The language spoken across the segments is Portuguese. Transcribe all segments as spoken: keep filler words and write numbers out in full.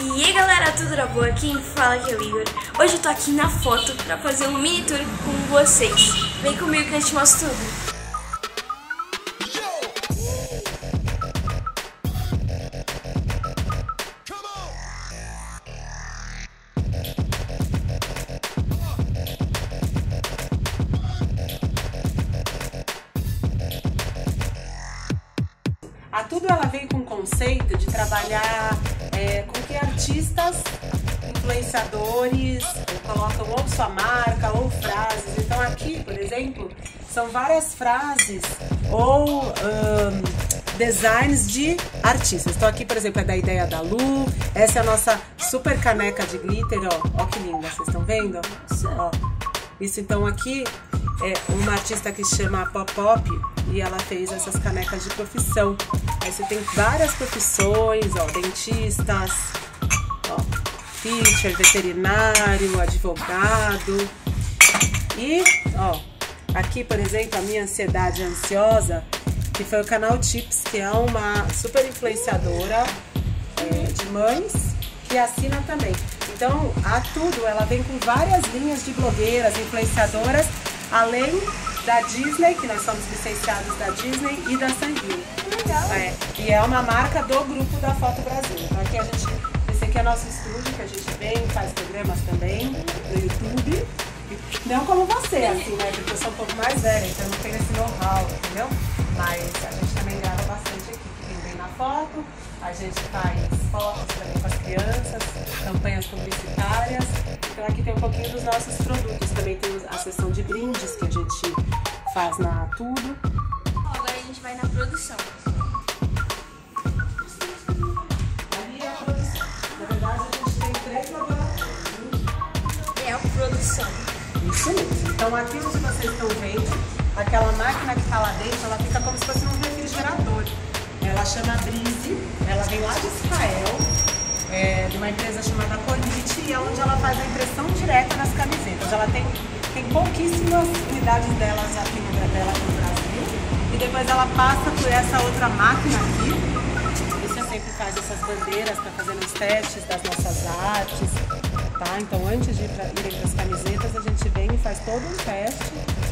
E aí galera, tudo na boa? Quem fala que é o Igor. Hoje eu tô aqui na foto pra fazer um mini tour com vocês. Vem comigo que eu te mostro tudo. A Tudo ela veio com o conceito de trabalhar é, com que artistas, influenciadores colocam ou sua marca ou frases. Então aqui, por exemplo, são várias frases ou um, designs de artistas. Então aqui, por exemplo, é da Ideia da Lu. Essa é a nossa super caneca de glitter, ó, ó que linda, vocês estão vendo? Ó, isso então aqui é uma artista que se chama Pop Pop e ela fez essas canecas de profissão. Aí você tem várias profissões, ó, dentistas, ó, teacher, veterinário, advogado. E, ó, aqui, por exemplo, a minha ansiedade ansiosa, que foi o canal Tips, que é uma super influenciadora é, de mães que assina também. Então, a Tudo, ela vem com várias linhas de blogueiras, influenciadoras, além da Disney, que nós somos licenciados da Disney e da Sanguinho. Legal. É, e é uma marca do grupo da Foto Brasil. Então aqui a gente, esse aqui é nosso estúdio, que a gente vem, faz programas também no YouTube. Não como você, assim, né? Porque eu sou um pouco mais velha, então eu não tenho esse know-how, entendeu? Mas a gente também grava bastante aqui. Quem vem na foto, a gente faz fotos também com as crianças, campanhas publicitárias. Então aqui tem um pouquinho dos nossos produtos. Também tem a seção de brindes que a gente faz na Tudo. Agora a gente vai na produção. Ali é a produção. Na verdade a gente tem três laboratórios. É a produção. Isso mesmo. Então aquilo que vocês estão vendo, aquela máquina que está lá dentro, ela fica como se fosse um refrigerador. Ela chama Brise, ela vem lá de Israel, é, de uma empresa chamada Cornit, e é onde ela faz a impressão direta nas camisetas. Ela tem, tem pouquíssimas unidades delas aqui no, dela aqui no Brasil, e depois ela passa por essa outra máquina aqui. Isso sempre faz essas bandeiras para fazer os testes das nossas artes, tá? Então antes de ir pra, irem para as camisetas, a gente vem e faz todo um teste.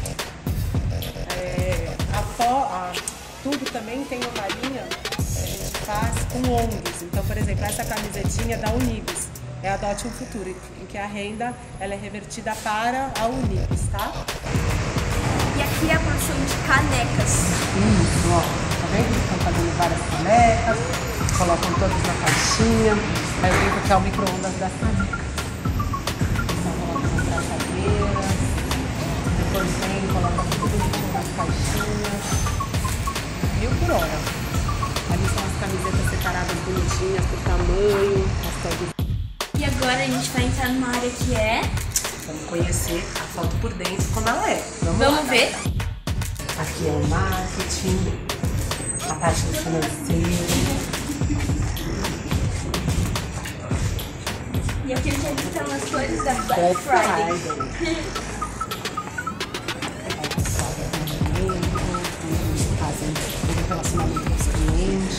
É, a, a Tudo também tem uma linha que a gente faz com O N Gs. Então, por exemplo, essa camisetinha da Unibis é Adote um Futuro, em que a renda ela é revertida para a Unibis, tá? E aqui é a produção de canecas. Isso, ó. Tá vendo? Eles estão fazendo várias canecas, colocam todas na caixinha. Aí eu brinco que é o micro-ondas das canecas. Então, colocam nas braçadeiras, depois vem, coloca tudo bonitinho nas caixinhas. Mil por hora. Ali são as camisetas separadas bonitinhas por tamanho, as tags. E agora a gente vai entrar numa área que é... Vamos conhecer a foto por dentro, como ela é. Vamos, Vamos lá, ver? Tá? Aqui é o marketing, a parte do financeiro. E aqui a gente estão as cores da Black Friday. Fazem todo o relacionamento com os clientes.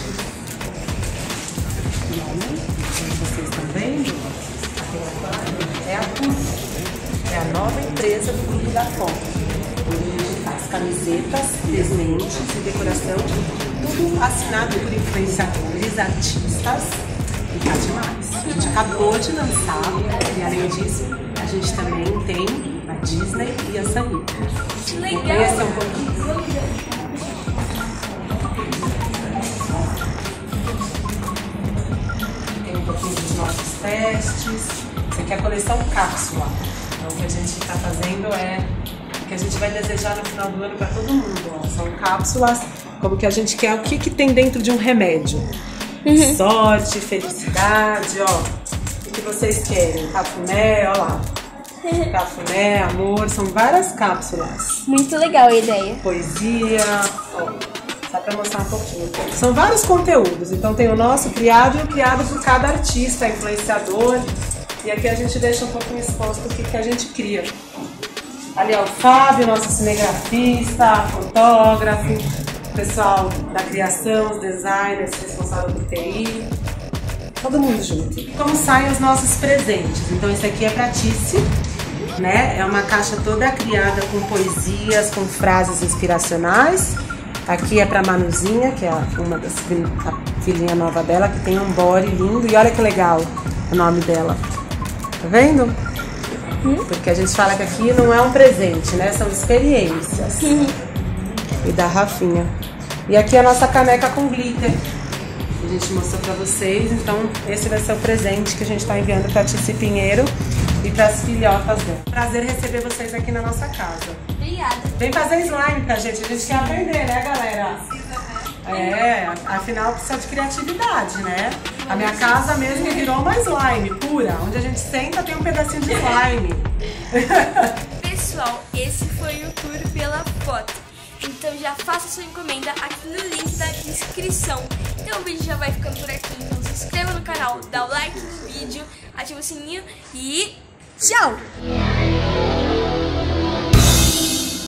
E aí, como vocês estão vendo, é a Tudo. É a nova empresa do grupo da Foto. Onde a gente faz camisetas, presentes e decoração, tudo assinado por influenciadores, artistas e tá demais. A gente acabou de lançar e além disso, a gente também tem a Disney e a Sanguinho. Que legal! Conheça um pouquinho. Tem um pouquinho dos nossos testes. Isso aqui é a coleção cápsula. Então o que a gente está fazendo é o que a gente vai desejar no final do ano para todo mundo. Ó. São cápsulas, como que a gente quer, o que, que tem dentro de um remédio. Uhum. Sorte, felicidade, ó. O que vocês querem? Cafuné, ó lá. Cafuné, amor, são várias cápsulas. Muito legal a ideia. Poesia, ó, só pra mostrar um pouquinho. São vários conteúdos, então tem o nosso criado e o criado por cada artista, influenciador. E aqui a gente deixa um pouquinho exposto o que, que a gente cria. Ali é o Fábio, nosso cinegrafista, fotógrafo, o pessoal da criação, os designers responsáveis por T I. Todo mundo junto. E como saem os nossos presentes? Então esse aqui é pra Tice, né? É uma caixa toda criada com poesias, com frases inspiracionais. Aqui é pra Manuzinha, que é uma das a filhinha nova dela, que tem um body lindo. E olha que legal o nome dela. Tá vendo? Hum? Porque a gente fala que aqui não é um presente, né? São experiências. Hum. E da Rafinha. E aqui é a nossa caneca com glitter. A gente mostrou pra vocês, então esse vai ser o presente que a gente tá enviando pra Tice Pinheiro e pras filhotas dela. Prazer receber vocês aqui na nossa casa. Obrigada. Vem fazer slime pra gente, a gente quer aprender, né, galera? Precisa, né? É, afinal precisa de criatividade, né? A minha casa mesmo virou uma slime pura, onde a gente senta tem um pedacinho de slime. Pessoal, esse foi o tour pela foto. Então já faça sua encomenda aqui no link da descrição. Então o vídeo já vai ficando por aqui. Então se inscreva no canal, dá o like no vídeo, ativa o sininho e tchau!